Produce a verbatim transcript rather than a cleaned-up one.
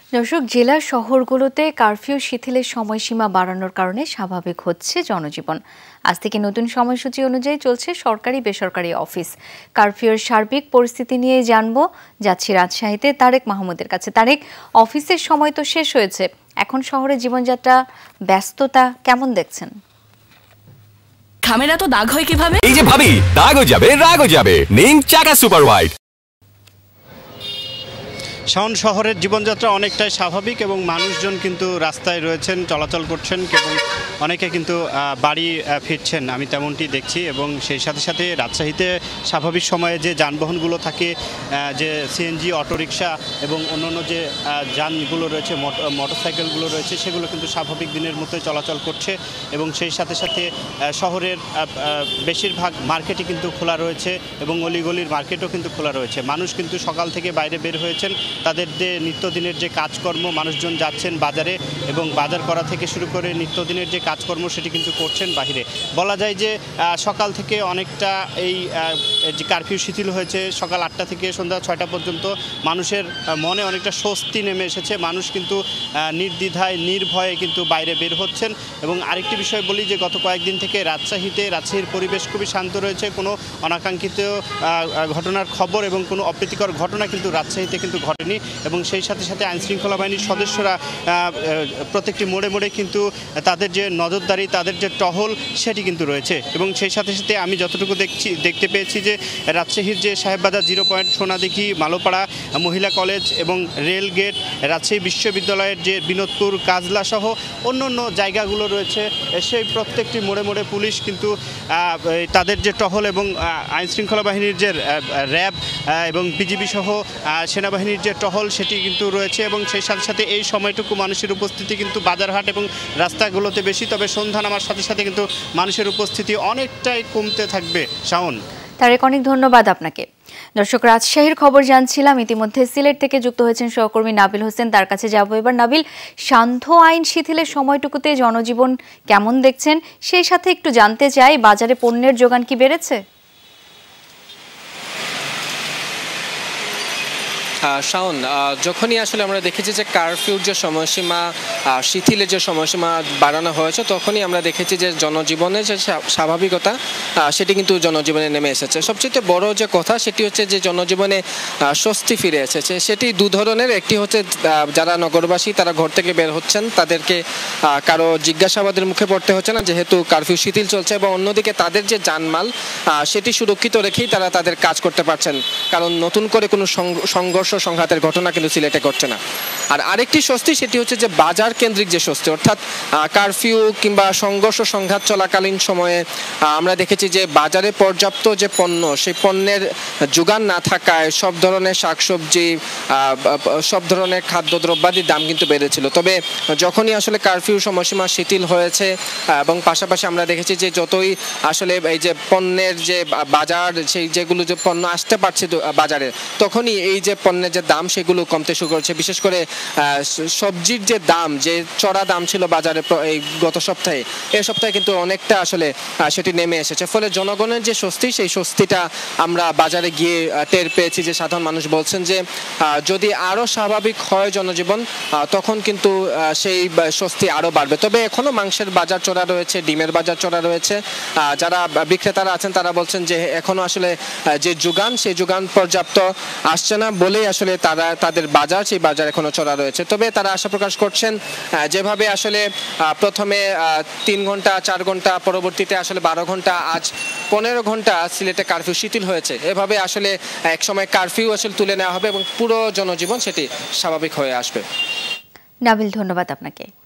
দর্শক, জেলা শহরগুলোতে কারফিউ শিথিলের সময়সীমা বাড়ানোর কারণে স্বাভাবিক হচ্ছে জনজীবন। আজ থেকে নতুন সময়সূচি অনুযায়ী চলছে সরকারি বেসরকারি অফিস। কারফিউর সার্বিক পরিস্থিতি নিয়ে জানবো, যাচ্ছি রাজশাহীতে তারেক মাহমুদের কাছে। তারেক, অফিসের সময় তো শেষ হয়েছে, এখন শহরে জীবনযাত্রা ব্যস্ততা কেমন দেখছেন? খামেরা তো দাগ হয় কিভাবে? এই যে ভাবি, দাগও যাবে রাগও যাবে, নিন চাকা সুপার হোয়াইট। শাওন, শহরের জীবনযাত্রা অনেকটাই স্বাভাবিক এবং মানুষজন কিন্তু রাস্তায় রয়েছেন, চলাচল করছেন এবং অনেকে কিন্তু বাড়ি ফিরছেন, আমি তেমনটি দেখছি। এবং সেই সাথে সাথে রাজশাহীতে স্বাভাবিক সময়ে যে যানবাহনগুলো থাকে, যে সিএনজি, অটোরিকশা এবং অন্যান্য যে যানগুলো রয়েছে, মোটরসাইকেলগুলো রয়েছে, সেগুলো কিন্তু স্বাভাবিক দিনের মতোই চলাচল করছে। এবং সেই সাথে সাথে শহরের বেশিরভাগ মার্কেটই কিন্তু খোলা রয়েছে এবং অলিগলির মার্কেটও কিন্তু খোলা রয়েছে। মানুষ কিন্তু সকাল থেকে বাইরে বের হয়েছেন, তাদের যে নিত্যদিনের যে কাজকর্ম, মানুষজন যাচ্ছেন বাজারে এবং বাজার করা থেকে শুরু করে নিত্যদিনের যে কাজকর্ম সেটি কিন্তু করছেন বাহিরে। বলা যায় যে সকাল থেকে অনেকটা এই যে কারফিউ শিথিল হয়েছে, সকাল আটটা থেকে সন্ধ্যা ছয়টা পর্যন্ত মানুষের মনে অনেকটা স্বস্তি নেমে এসেছে। মানুষ কিন্তু নির্দ্বিধায় নির্ভয়ে কিন্তু বাইরে বের হচ্ছেন। এবং আরেকটি বিষয় বলি যে গত কয়েকদিন থেকে রাজশাহীতে রাজশাহীর পরিবেশ খুবই শান্ত রয়েছে, কোনো অনাকাঙ্ক্ষিত ঘটনার খবর এবং কোনো অপ্রীতিকর ঘটনা কিন্তু রাজশাহীতে কিন্তু ঘটেনি। এবং সেই সাথে সাথে আইনশৃঙ্খলা বাহিনীর সদস্যরা প্রত্যেকটি মোড়ে মোড়ে কিন্তু তাদের যে নজরদারি, তাদের যে টহল সেটি কিন্তু রয়েছে। এবং সেই সাথে সাথে আমি যতটুকু দেখছি দেখতে পেয়েছি যে রাজশাহীর যে সাহেববাজার জিরো পয়েন্ট, সোনাদিঘি, মালোপাড়া মহিলা কলেজ এবং রেল গেট, রাজশাহী বিশ্ববিদ্যালয়ের যে বিনোদপুর, কাজলা সহ অন্য অন্য জায়গাগুলো রয়েছে, সেই প্রত্যেকটি মোড়ে মোড়ে পুলিশ কিন্তু তাদের যে টহল এবং আইনশৃঙ্খলা বাহিনীর যে র্যাব এবং বিজিবি সহ সেনাবাহিনীর যে টহল সেটি কিন্তু রয়েছে। এবং সেই সাথে সাথে এই সময়টুকু মানুষের উপস্থিতি কিন্তু বাজারহাট এবং রাস্তাগুলোতে বেশি, তবে সন্ধ্যা নামার সাথে সাথে কিন্তু মানুষের উপস্থিতি অনেকটাই কমতে থাকবে। শাওন, তারেক, অনেক ধন্যবাদ আপনাকে। দর্শক, রাজশাহীর খবর জানছিলাম, ইতিমধ্যে সিলেট থেকে যুক্ত হয়েছেন সহকর্মী নাবিল হোসেন, তার কাছে যাব এবার। নাবিল, সান্ধ্য আইন শিথিলের সময়টুকুতে জনজীবন কেমন দেখছেন, সেই সাথে একটু জানতে চাই, বাজারে পণ্যের যোগান কি বেড়েছে? শাওন, যখনই আসলে আমরা দেখেছি যে কারফিউর যে সময়সীমা শিথিলের যে সময়সীমা বাড়ানো হয়েছে, তখনই আমরা দেখেছি যে জনজীবনের যে স্বাভাবিকতা সেটি কিন্তু জনজীবনে নেমে এসেছে। সবচেয়ে বড় যে কথা সেটি হচ্ছে যে জনজীবনে স্বস্তি ফিরে এসেছে। সেটি দু ধরনের, একটি হচ্ছে যারা নগরবাসী তারা ঘর থেকে বের হচ্ছেন, তাদেরকে কারো জিজ্ঞাসাবাদের মুখে পড়তে হচ্ছে না যেহেতু কারফিউ শিথিল চলছে, এবং অন্যদিকে তাদের যে জানমাল সেটি সুরক্ষিত রেখেই তারা তাদের কাজ করতে পারছেন, কারণ নতুন করে কোনো সংঘর্ষ সংঘাতের ঘটনা কিন্তু সিলেটে ঘটছে না। আর আরেকটি স্বস্তি সেটি হচ্ছে যে বাজার কেন্দ্রিক যে স্বস্তি, অর্থাৎ কারফিউ কিংবা সংঘর্ষ সংঘাত চলাকালীন সময়ে আমরা দেখেছি যে বাজারে পর্যাপ্ত যে পণ্য, সেই পণ্যের যোগান না থাকায় সব ধরনের শাকসবজি, সব ধরনের খাদ্যদ্রব্যাদির দাম কিন্তু বেড়েছিল। তবে যখনই আসলে কারফিউ সময়সীমা শিথিল হয়েছে এবং পাশাপাশি আমরা দেখেছি যে যতই আসলে এই যে পণ্যের যে বাজার, সেই যেগুলো যে পণ্য আসতে পারছে বাজারে, তখনই এই যে পণ্যের যে দাম সেগুলো কমতে শুরু করেছে। বিশেষ করে সবজির যে দাম, যে চড়া দাম ছিল বাজারে এই গত সপ্তাহে, এই সপ্তাহে কিন্তু অনেকটা আসলে সেটি নেমে এসেছে। ফলে জনগণের যে স্বস্তি, সেই স্বস্তিটা আমরা বাজারে গিয়ে টের পেয়েছি। যে সাধারণ মানুষ বলছেন যে যদি আরও স্বাভাবিক হয় জনজীবন, তখন কিন্তু সেই স্বস্তি আরও বাড়বে। তবে এখনও মাংসের বাজার চড়া রয়েছে, ডিমের বাজার চড়া রয়েছে। যারা বিক্রেতারা আছেন তারা বলছেন যে এখনও আসলে যে যোগান, সেই যোগান পর্যাপ্ত আসছে না বলেই আসলে তারা তাদের বাজার, সেই বাজার এখনো চড়া রয়েছে। তবে তারা আশা প্রকাশ করছেন যেভাবে আসলে প্রথমে তিন ঘন্টা চার ঘন্টা পরবর্তীতে আসলে বারো ঘন্টা আজ পনেরো ঘন্টা সিলেটে কারফিউ শিথিল হয়েছে, এভাবে আসলে এক সময় কারফিউ আসলে তুলে নেওয়া হবে এবং পুরো জনজীবন সেটি স্বাভাবিক হয়ে আসবে। নাবিল, ধন্যবাদ আপনাকে।